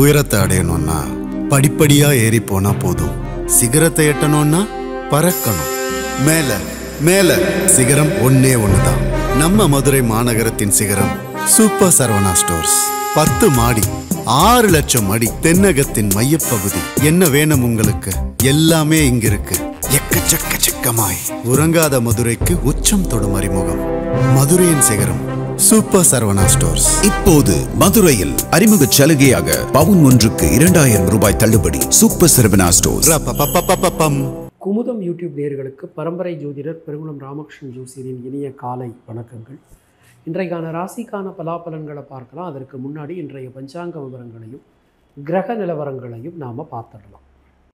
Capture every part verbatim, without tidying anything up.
உயரத்தை அடையணும்னா படிப்படியா ஏறி போனா போதும். சிகரத்தை எட்டணும்னா பறக்கணும். மேல மேல சிகரம் ஒன்னே ஒண்ணுதான். நம்ம மதுரை மாநகரத்தின் சிகரம் சூப்பர் சரவணா ஸ்டோர்ஸ். பத்து மாடி, ஆறு லட்சம் அடி, தென்னகத்தின் மையப்பகுதி. என்ன வேணும் உங்களுக்கு? எல்லாமே இங்க இருக்கு. எக்கச்சக்க சிக்கமாய் உறங்காத மதுரைக்கு உச்சம் தொடும் அறிமுகம். மதுரையின் சிகரம் சூப்பர் சரவணா ஸ்டோர்ஸ். இப்போது மதுரையில் அறிமுக சலுகையாக பவுன் ஒன்றுக்கு இரண்டாயிரம் ரூபாய் தள்ளுபடி. Super Saravana stores. Kumudam YouTube நேயர்களுக்கு பரம்பரை ஜோதிடர் பெருங்குளம் ராமகிருஷ்ணன் ஜோசியரின் இனிய காலை வணக்கங்கள். இன்றைக்கான ராசிக்கான பலாபலன்களை பார்க்கலாம். அதற்கு முன்னாடி இன்றைய பஞ்சாங்க விவரங்களையும் கிரக நிலவரங்களையும் நாம் பார்த்துடலாம்.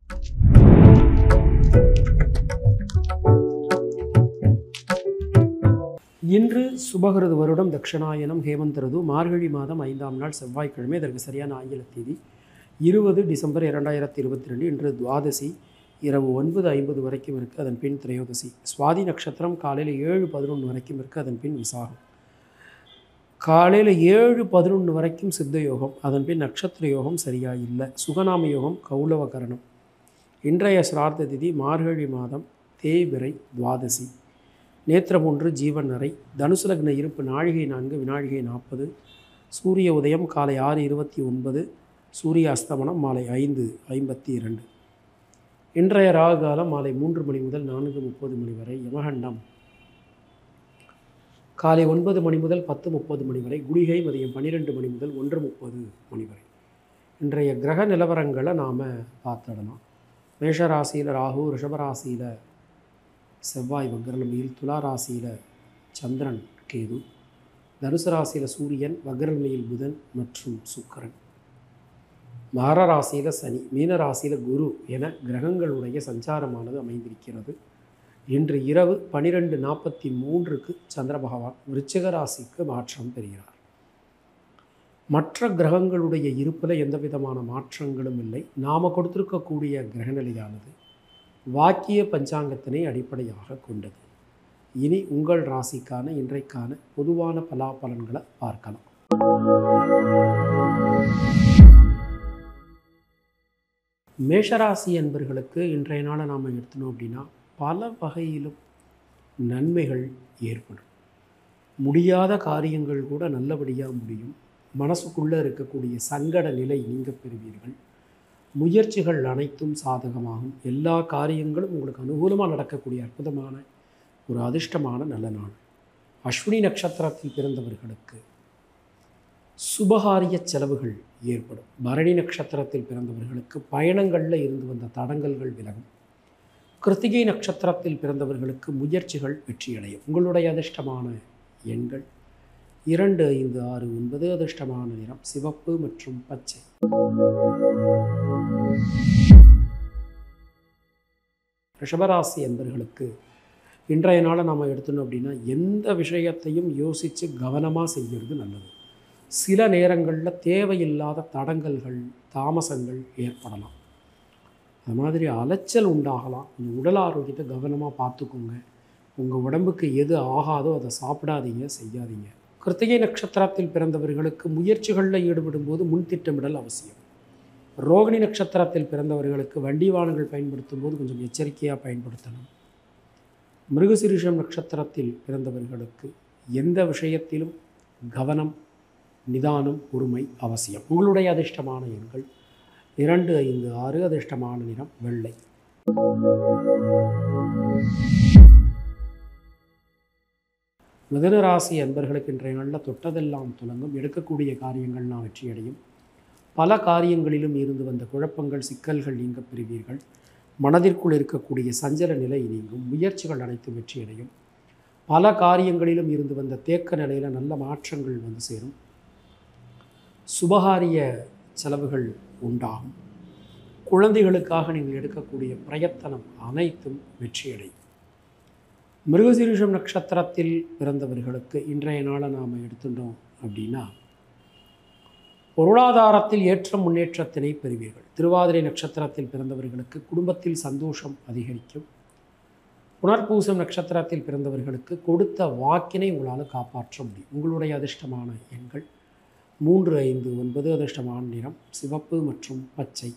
இன்று சுபகிருது வருடம் தட்சிணாயனம் ஹேமந்த் ருது மார்கழி மாதம் ஐந்தாம் நாள் செவ்வாய்க்கிழமை. இதற்கு சரியான ஆங்கில தேதி இருபது டிசம்பர் இரண்டாயிரத்தி இருபத்தி ரெண்டு. இன்று துவாதசி இரவு ஒன்பது ஐம்பது வரைக்கும் இருக்குது. அதன் பின் திரையோதசி. சுவாதி நட்சத்திரம் காலையில் ஏழு பதினொன்று வரைக்கும் இருக்குது. அதன் பின் விசாகம். காலையில் ஏழு பதினொன்று வரைக்கும் சித்த யோகம். அதன் பின் நட்சத்திர யோகம் சரியாக இல்லை. சுகநாம யோகம் கௌலவகரணம். இன்றைய சிரார்த்த திதி மார்கழி மாதம் தேய்பிறை துவாதசி. நேத்திரம் ஒன்று ஜீவன் அறை. தனுசு லக்ன இருப்பு நாழிகை நான்கு வினாழிகை நாற்பது. சூரிய உதயம் காலை ஆறு இருபத்தி ஒன்பது. சூரிய அஸ்தமனம் மாலை ஐந்து ஐம்பத்தி இரண்டு. இன்றைய ராகு காலம் மாலை மூன்று மணி முதல் நான்கு முப்பது மணி வரை. யமகண்டம் காலை ஒன்பது மணி முதல் பத்து முப்பது மணி வரை. குளிகை மதியம் பன்னிரெண்டு மணி முதல் ஒன்று முப்பது மணி வரை. இன்றைய கிரக நிலவரங்களை நாம் பார்த்துடலாம். மேஷராசியில் ராகு, ரிஷபராசியில் செவ்வாய் வக்ரநிலையில், துலா ராசியில் சந்திரன் கேது, தனுசு ராசியில் சூரியன், வக்ரநிலையில் புதன் மற்றும் சுக்கிரன், மகர ராசியில் சனி, மீன ராசியில் குரு என கிரகங்களுடைய சஞ்சாரமானது அமைந்திருக்கிறது. இன்று இரவு பனிரெண்டு நாற்பத்தி மூன்றுக்கு சந்திர பகவான் விருச்சிக ராசிக்கு மாற்றம் பெறுகிறார். மற்ற கிரகங்களுடைய இருப்பில் எந்த விதமான மாற்றங்களும் இல்லை. நாம் கொடுத்திருக்கக்கூடிய கிரகநிலையானது வாக்கிய பஞ்சாங்கத்தினை அடிப்படையாக கொண்டது. இனி உங்கள் ராசிக்கான இன்றைக்கான பொதுவான பலாபலன்களை பார்க்கலாம். மேஷராசி என்பர்களுக்கு இன்றைய நாளை நாம் எடுத்தோம் அப்படின்னா பல வகையிலும் நன்மைகள் ஏற்படும். முடியாத காரியங்கள் கூட நல்லபடியாக முடியும். மனசுக்குள்ளே இருக்கக்கூடிய சங்கட நிலை நீங்க பெறுவீர்கள். முயற்சிகள் அனைத்தும் சாதகமாகும். எல்லா காரியங்களும் உங்களுக்கு அனுகூலமாக நடக்கக்கூடிய அற்புதமான ஒரு அதிர்ஷ்டமான நல்ல நாள். அஸ்வினி நட்சத்திரத்தில் பிறந்தவர்களுக்கு சுபகாரிய செலவுகள் ஏற்படும். பரணி நட்சத்திரத்தில் பிறந்தவர்களுக்கு பயணங்களில் இருந்து வந்த தடங்கல்கள் விலகும். கிருத்திகை நட்சத்திரத்தில் பிறந்தவர்களுக்கு முயற்சிகள் வெற்றியடையும். உங்களுடைய அதிர்ஷ்டமான எண்கள் இரண்டு ஐந்து ஆறு ஒன்பது. அதிர்ஷ்டமான நிறம் சிவப்பு மற்றும் பச்சை. ரிஷபராசி என்பவர்களுக்கு இன்றைய நாளை நாம் எடுத்தோம் அப்படின்னா எந்த விஷயத்தையும் யோசித்து கவனமாக செய்கிறது நல்லது. சில நேரங்களில் தேவையில்லாத தடங்கல்கள் தாமசங்கள் ஏற்படலாம். அது மாதிரி அலைச்சல் உண்டாகலாம். கொஞ்சம் உடல் ஆரோக்கியத்தை கவனமாக பார்த்துக்கோங்க. உங்கள் உடம்புக்கு எது ஆகாதோ அதை சாப்பிடாதீங்க, செய்யாதீங்க. கிருத்திகை நட்சத்திரத்தில் பிறந்தவர்களுக்கு முயற்சிகளில் ஈடுபடும் போது முன் திட்டமிடல் அவசியம். ரோகிணி நட்சத்திரத்தில் பிறந்தவர்களுக்கு வண்டி வாகனங்கள் பயன்படுத்தும் போது கொஞ்சம் எச்சரிக்கையாக பயன்படுத்தணும். மிருகசீரிஷம் நட்சத்திரத்தில் பிறந்தவர்களுக்கு எந்த விஷயத்திலும் கவனம், நிதானம், பொறுமை அவசியம். உங்களுடைய அதிர்ஷ்டமான எண்கள் இரண்டு ஐந்து ஆறு. அதிர்ஷ்டமான நிறம் வெள்ளை. மிதுன ராசி அன்பர்களுக்கு இன்றைய நாளில் தொட்டதெல்லாம் துலங்கும். எடுக்கக்கூடிய காரியங்கள்லாம் வெற்றியடையும். பல காரியங்களிலும் இருந்து வந்த குழப்பங்கள், சிக்கல்கள் நீங்க பெறுவீர்கள். மனதிற்குள் இருக்கக்கூடிய சஞ்சல நிலை நீங்கும். முயற்சிகள் அனைத்தும் வெற்றியடையும். பல காரியங்களிலும் இருந்து வந்த தேக்க நிலையில் நல்ல மாற்றங்கள் வந்து சேரும். சுபகாரிய செலவுகள் உண்டாகும். குழந்தைகளுக்காக நீங்கள் எடுக்கக்கூடிய பிரயத்தனம் அனைத்தும் வெற்றியடையும். மிருகசீரிஷம் நட்சத்திரத்தில் பிறந்தவர்களுக்கு இன்றைய நாளை நாம் எடுத்துட்டோம் அப்படின்னா பொருளாதாரத்தில் ஏற்ற முன்னேற்றத்தினை பெறுவீர்கள். திருவாதிரை நட்சத்திரத்தில் பிறந்தவர்களுக்கு குடும்பத்தில் சந்தோஷம் அதிகரிக்கும். புனர்பூசம் நட்சத்திரத்தில் பிறந்தவர்களுக்கு கொடுத்த வாக்கினை உங்களால் காப்பாற்ற முடியும். உங்களுடைய அதிர்ஷ்டமான எண்கள் மூன்று ஐந்து ஒன்பது அதிர்ஷ்டமான நிறம் சிவப்பு மற்றும் பச்சை.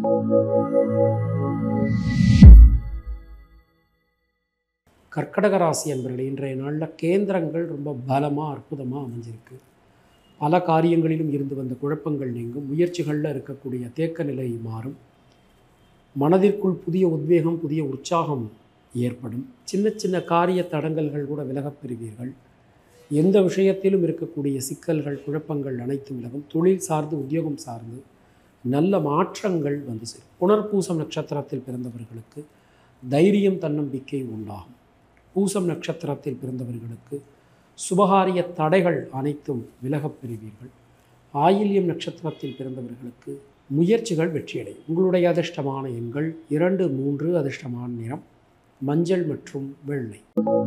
கர்க்கடக ராசி அன்பர்களே, இன்றைய நாளில் கேந்திரங்கள் ரொம்ப பலமாக அற்புதமாக அமைஞ்சிருக்கு. பல காரியங்களிலும் இருந்து வந்த குழப்பங்கள் நீங்கும். முயற்சிகளில் இருக்கக்கூடிய தேக்க நிலை மாறும். மனதிற்குள் புதிய உத்வேகம், புதிய உற்சாகம் ஏற்படும். சின்ன சின்ன காரிய தடங்கல்கள் கூட விலகப் பெறுவீர்கள். எந்த விஷயத்திலும் இருக்கக்கூடிய சிக்கல்கள், குழப்பங்கள் அனைத்தும் விலகும். தொழில் சார்ந்து, உத்தியோகம் சார்ந்து நல்ல மாற்றங்கள் வந்து சேரும். புனர்பூசம் நட்சத்திரத்தில் பிறந்தவர்களுக்கு தைரியம், தன்னம்பிக்கை உண்டாகும். பூசம் நட்சத்திரத்தில் பிறந்தவர்களுக்கு சுபகாரிய தடைகள் அனைத்தும் விலகப் பெறுவீர்கள். ஆயில்யம் நட்சத்திரத்தில் பிறந்தவர்களுக்கு முயற்சிகள் வெற்றியடையும். உங்களுடைய அதிர்ஷ்டமான எண்கள் இரண்டு மூன்று, அதிர்ஷ்டமான நிறம் மஞ்சள் மற்றும் வெள்ளை.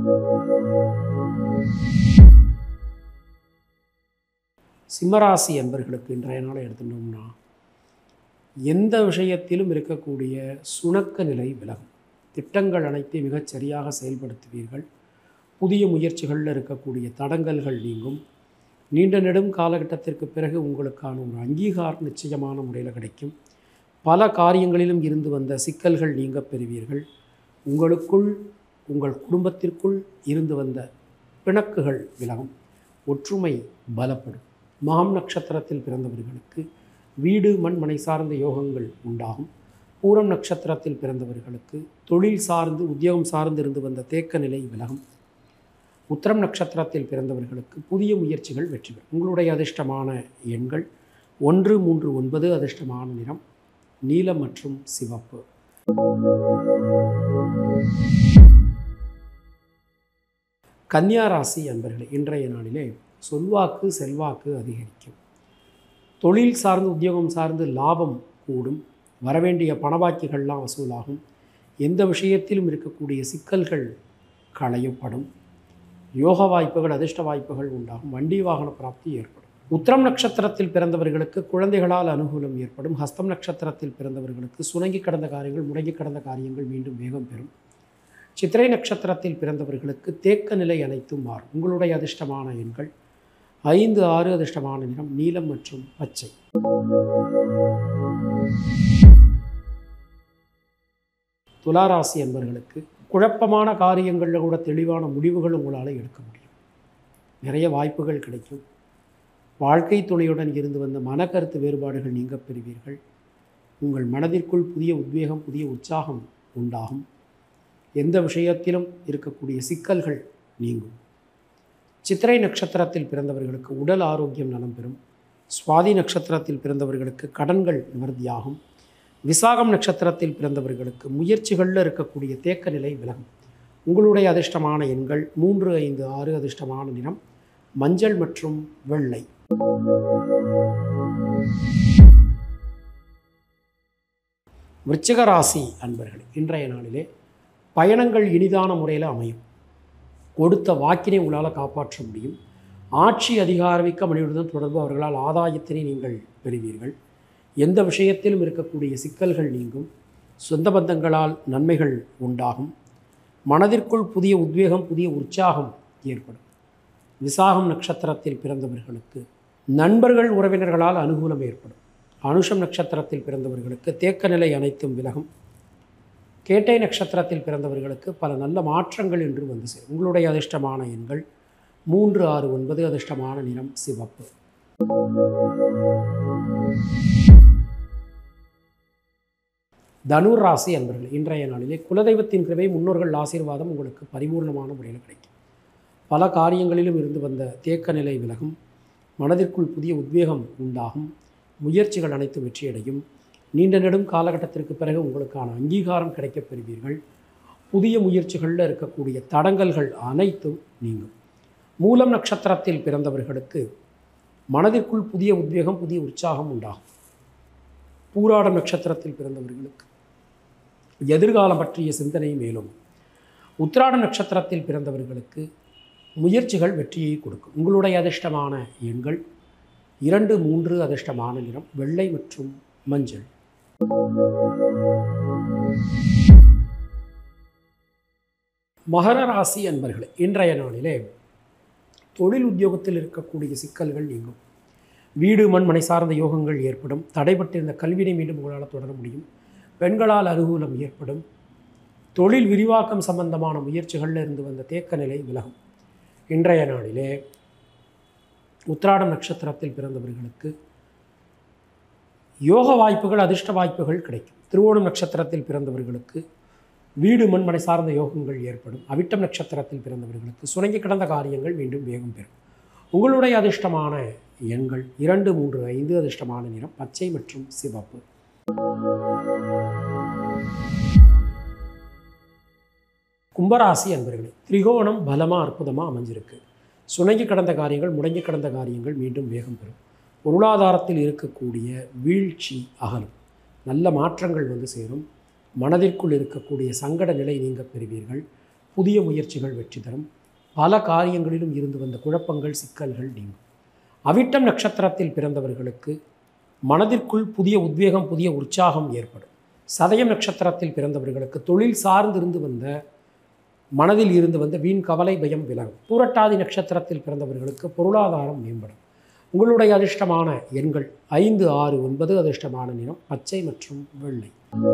சிம்மராசி அன்பர்களுக்கு இன்றைய நாளை எடுத்துட்டோம்னா எந்த விஷயத்திலும் இருக்கக்கூடிய சுணக்க நிலை விலகும். திட்டங்கள் அனைத்தையும் மிகச் சரியாக செயல்படுத்துவீர்கள். புதிய முயற்சிகளில் இருக்கக்கூடிய தடங்கல்கள் நீங்கும். நீண்ட நெடும் காலகட்டத்திற்கு பிறகு உங்களுக்கான ஒரு அங்கீகாரம் நிச்சயமான முறையில் கிடைக்கும். பல காரியங்களிலும் இருந்து வந்த சிக்கல்கள் நீங்க பெறுவீர்கள். உங்களுக்குள், உங்கள் குடும்பத்திற்குள் இருந்து வந்த பிணக்குகள் விலகும். ஒற்றுமை பலப்படும். மகம் நட்சத்திரத்தில் பிறந்தவர்களுக்கு வீடு, மண், மனை சார்ந்த யோகங்கள் உண்டாகும். பூரம் நட்சத்திரத்தில் பிறந்தவர்களுக்கு தொழில் சார்ந்து, உத்தியோகம் சார்ந்து இருந்து வந்த தேக்க நிலை விலகும். உத்திரம் நட்சத்திரத்தில் பிறந்தவர்களுக்கு புதிய முயற்சிகள் வெற்றி பெறும். உங்களுடைய அதிர்ஷ்டமான எண்கள் ஒன்று மூன்று ஒன்பது, அதிர்ஷ்டமான நிறம் நீலம் மற்றும் சிவப்பு. கன்னியா ராசி அன்பர்களே, இன்றைய நாளிலே சொல்வாக்கு, செல்வாக்கு அதிகரிக்கும். தொழில் சார்ந்து, உத்தியோகம் சார்ந்து லாபம் கூடும். வரவேண்டிய பணபாக்கிகள்லாம் வசூலாகும். எந்த விஷயத்திலும் இருக்கக்கூடிய சிக்கல்கள் களையப்படும். யோக வாய்ப்புகள், அதிர்ஷ்ட வாய்ப்புகள் உண்டாகும். வண்டி வாகன பிராப்தி ஏற்படும். உத்திரம் நட்சத்திரத்தில் பிறந்தவர்களுக்கு குழந்தைகளால் அனுகூலம் ஏற்படும். ஹஸ்தம் நட்சத்திரத்தில் பிறந்தவர்களுக்கு சுணங்கி கடந்த காரியங்கள், முடங்கி கடந்த காரியங்கள் மீண்டும் வேகம் பெறும். சித்திரை நட்சத்திரத்தில் பிறந்தவர்களுக்கு தேக்க நிலை அனைத்தும் மாறும். உங்களுடைய அதிர்ஷ்டமான எண்கள் ஐந்து ஆறு, அதிர்ஷ்டமான நிறம் நீலம் மற்றும் பச்சை. துளாராசி என்பவர்களுக்கு குழப்பமான காரியங்களில் கூட தெளிவான முடிவுகள் உங்களால் எடுக்க முடியும். நிறைய வாய்ப்புகள் கிடைக்கும். வாழ்க்கை துணையுடன் இருந்து வந்த மனக்கருத்து வேறுபாடுகள் நீங்க பெறுவீர்கள். உங்கள் மனதிற்குள் புதிய உத்வேகம், புதிய உற்சாகம் உண்டாகும். எந்த விஷயத்திலும் இருக்கக்கூடிய சிக்கல்கள் நீங்கும். சித்திரை நட்சத்திரத்தில் பிறந்தவர்களுக்கு உடல் ஆரோக்கியம் நலம் பெறும். சுவாதி நட்சத்திரத்தில் பிறந்தவர்களுக்கு கடன்கள் நிவர்த்தியாகும். விசாகம் நட்சத்திரத்தில் பிறந்தவர்களுக்கு முயற்சிகளில் இருக்கக்கூடிய தேக்க நிலை விலகும். உங்களுடைய அதிர்ஷ்டமான எண்கள் மூன்று ஐந்து ஆறு, அதிர்ஷ்டமான நிறம் மஞ்சள் மற்றும் வெள்ளை. விருச்சிக ராசி அன்பர்களே, இன்றைய நாளிலே பயணங்கள் இனிதான முறையில் அமையும். கொடுத்த வாக்கினை உங்களால் காப்பாற்ற முடியும். ஆட்சி அதிகாரமிக்க மனிதனுடன் தொடர்பு அவர்களால் ஆதாயத்தினை நீங்கள் பெறுவீர்கள். எந்த விஷயத்திலும் இருக்கக்கூடிய சிக்கல்கள் நீங்கும். சொந்த பந்தங்களால் நன்மைகள் உண்டாகும். மனதிற்குள் புதிய உத்வேகம், புதிய உற்சாகம் ஏற்படும். விசாகம் நட்சத்திரத்தில் பிறந்தவர்களுக்கு நண்பர்கள், உறவினர்களால் அனுகூலம் ஏற்படும். அனுஷம் நட்சத்திரத்தில் பிறந்தவர்களுக்கு தேக்க நிலை அனைத்தும் விலகும். கேட்டை நட்சத்திரத்தில் பிறந்தவர்களுக்கு பல நல்ல மாற்றங்கள் என்று வந்து சேரும். உங்களுடைய அதிர்ஷ்டமான எண்கள் மூன்று ஆறு ஒன்பது, அதிர்ஷ்டமான நிறம் சிவப்பு. தனுர் ராசி அன்பர்கள், இன்றைய நாளிலே குலதெய்வத்தின் கிருபை, முன்னோர்கள் ஆசீர்வாதம் உங்களுக்கு பரிபூர்ணமான முறையில் கிடைக்கும். பல காரியங்களிலும் இருந்து வந்த தேக்க நிலை விலகும். மனதிற்குள் புதிய உத்வேகம் உண்டாகும். முயற்சிகள் அனைத்து வெற்றியடையும். நீண்ட நெடும் காலகட்டத்திற்கு பிறகு உங்களுக்கான அங்கீகாரம் கிடைக்கப் பெறுவீர்கள். புதிய முயற்சிகளில் இருக்கக்கூடிய தடங்கல்கள் அனைத்தும் நீங்கும். மூலம் நட்சத்திரத்தில் பிறந்தவர்களுக்கு மனதிற்குள் புதிய உத்வேகம், புதிய உற்சாகம் உண்டாகும். பூராடம் நட்சத்திரத்தில் பிறந்தவர்களுக்கு எதிர்காலம் பற்றிய சிந்தனை மேலும். உத்திராட நட்சத்திரத்தில் பிறந்தவர்களுக்கு முயற்சிகள் வெற்றியை கொடுக்கும். உங்களுடைய அதிர்ஷ்டமான எண்கள் இரண்டு மூன்று, அதிர்ஷ்டமான நிறம் வெள்ளை மற்றும் மஞ்சள். மகர ராசி அன்பர்களே, இன்றைய நாளிலே தொழில் உத்தியோகத்தில் இருக்கக்கூடிய சிக்கல்கள் நீங்கும். வீடு மண் மனை சார்ந்த யோகங்கள் ஏற்படும். தடைபட்டிருந்த கல்வியை மீண்டும் உங்களால் தொடர முடியும். பெண்களால் அனுகூலம் ஏற்படும். தொழில் விரிவாக்கம் சம்பந்தமான முயற்சிகளில் இருந்து வந்த தேக்க நிலை விலகும். இன்றைய நாளிலே உத்திராடம் நட்சத்திரத்தில் பிறந்தவர்களுக்கு யோக வாய்ப்புகள், அதிர்ஷ்ட வாய்ப்புகள் கிடைக்கும். திருவோணம் நட்சத்திரத்தில் பிறந்தவர்களுக்கு வீடு மண் மனை சார்ந்த யோகங்கள் ஏற்படும். அவிட்டம் நட்சத்திரத்தில் பிறந்தவர்களுக்கு சுணங்கி கிடந்த காரியங்கள் மீண்டும் வேகம் பெறும். உங்களுடைய அதிர்ஷ்டமான எண்கள் இரண்டு மூன்று ஐந்து. அதிர்ஷ்டமான நிறம் பச்சை மற்றும் சிவப்பு. கும்பராசி அன்பர்களே, திரிகோணம் பலமாக அற்புதமாக அமைஞ்சிருக்கு. சுணங்கி கடந்த காரியங்கள், முடங்கி கடந்த காரியங்கள் மீண்டும் வேகம் பெறும். பொருளாதாரத்தில் இருக்கக்கூடிய வீழ்ச்சி அகலும். நல்ல மாற்றங்கள் வந்து சேரும். மனதிற்குள் இருக்கக்கூடிய சங்கட நிலை நீங்க பெறுவீர்கள். புதிய முயற்சிகள் வெற்றி தரும். பல காரியங்களிலும் இருந்து வந்த குழப்பங்கள், சிக்கல்கள் நீங்கும். அவிட்டம் நட்சத்திரத்தில் பிறந்தவர்களுக்கு மனதிற்குள் புதிய உத்வேகம், புதிய உற்சாகம் ஏற்படும். சதயம் நட்சத்திரத்தில் பிறந்தவர்களுக்கு தொழில் சார்ந்திருந்து வந்த மனதில் இருந்து வந்த வீண் கவலை, பயம் விலகும். பூரட்டாதி நட்சத்திரத்தில் பிறந்தவர்களுக்கு பொருளாதாரம் மேம்படும். உங்களுடைய அதிர்ஷ்டமான எண்கள் ஐந்து ஆறு ஒன்பது. அதிர்ஷ்டமான நிறம் பச்சை மற்றும் வெள்ளை.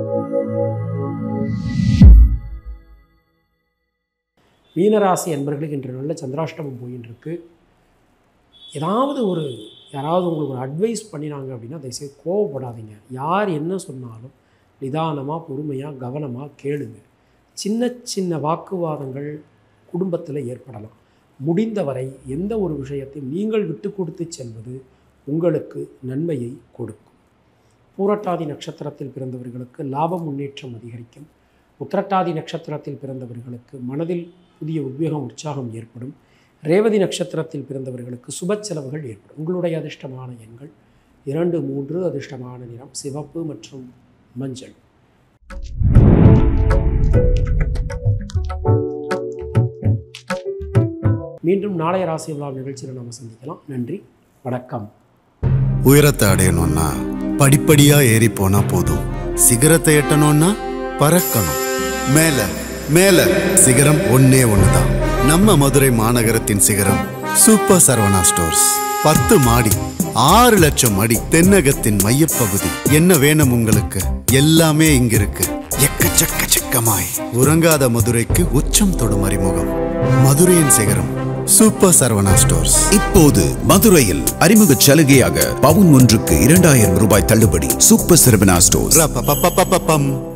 மீனராசி அன்பர்களுக்கு இன்று நல்ல சந்திராஷ்டமம் போயின்னு இருக்கு. ஏதாவது ஒரு யாராவது உங்களுக்கு ஒரு அட்வைஸ் பண்ணினாங்க அப்படின்னா தயவுசெய்து கோவப்படாதீங்க. யார் என்ன சொன்னாலும் நிதானமாக, பொறுமையாக, கவனமாக கேளுங்க. சின்ன சின்ன வாக்குவாதங்கள் குடும்பத்தில் ஏற்படலாம். முடிந்தவரை எந்த ஒரு விஷயத்தையும் நீங்கள் விட்டு கொடுத்து செல்வது உங்களுக்கு நன்மையை கொடுக்கும். பூரட்டாதி நட்சத்திரத்தில் பிறந்தவர்களுக்கு லாப முன்னேற்றம் அதிகரிக்கும். உத்திரட்டாதி நட்சத்திரத்தில் பிறந்தவர்களுக்கு மனதில் புதிய உத்வேகம், உற்சாகம் ஏற்படும். ரேவதி நட்சத்திரத்தில் பிறந்தவர்களுக்கு சுப செலவுகள் ஏற்படும். உங்களுடைய அதிர்ஷ்டமான எண்கள் இரண்டு மூன்று. அதிர்ஷ்டமான நிறம் சிவப்பு மற்றும் மஞ்சள். மீண்டும் நாளைய ராசி விழா நிகழ்ச்சியில் நாம் சந்திக்கலாம். நன்றி, வணக்கம். உயரத்தை அடையணும்னா படிப்படியா ஏறி போனா போதும். சிகரத்தை எட்டணும்னா பறக்கணும். மேல மேல சிகரம் ஒன்னே ஒண்ணுதான். நம்ம மதுரை மாநகரத்தின் சிகரம் சூப்பர் சரவணா ஸ்டோர்ஸ். பத்து மாடி, ஆறு லட்சம் அடி, தென்னகத்தின் மையப்பகுதி. என்ன வேணும் உங்களுக்கு? எல்லாமே இங்க இருக்கு. எக்கச்சக்க சக்கமாய் உறங்காத மதுரைக்கு உச்சம் தொடும் அறிமுகம். மதுரையின் சிகரம் சூப்பர் சரவணா ஸ்டோர்ஸ். இப்போது மதுரையில் அறிமுக சலுகையாக பவுன் ஒன்றுக்கு இரண்டாயிரம் ரூபாய் தள்ளுபடி. Super Saravana stores.